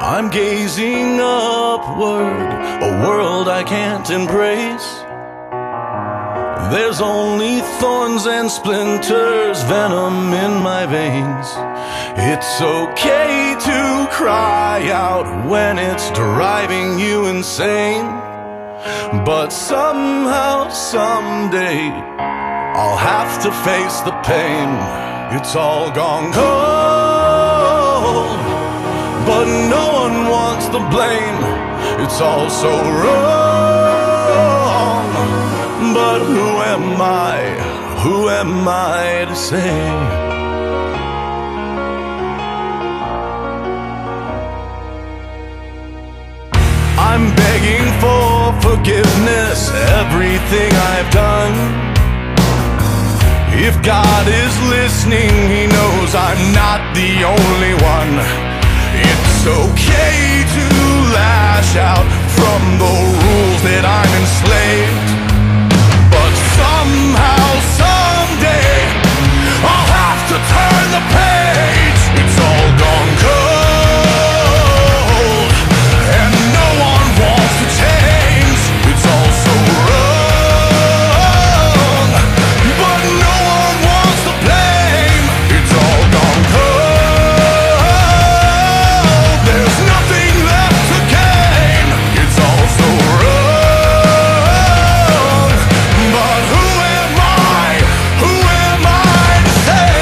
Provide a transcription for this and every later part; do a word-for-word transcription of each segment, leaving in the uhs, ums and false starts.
I'm gazing upward, a world I can't embrace. There's only thorns and splinters, venom in my veins. It's okay to cry out when it's driving you insane, but somehow, someday, I'll have to face the pain. It's all gone cold, but no one wants the blame. It's all so wrong, but who am I, who am I to say? I'm begging for forgiveness, everything I've done. If God is listening, He knows I'm not the only one. It's okay to lash out from the rules that I'm enslaved, but somehow, someday, I'll have to turn the page. It's all gone cold, and no one wants to change. It's all so wrong, but no one wants to blame. It's all gone cold, there's nothing left to gain. It's all so wrong, but who am I, who am I to say?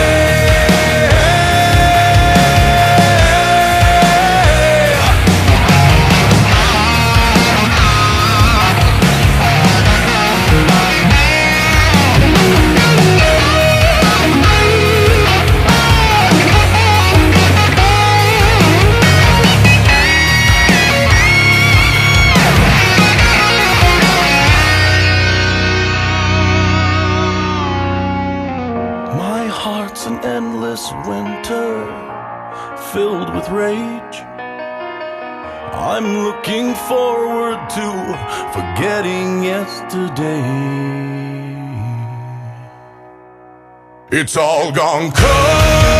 My heart's an endless winter filled with rage. I'm looking forward to forgetting yesterday. It's all gone cold.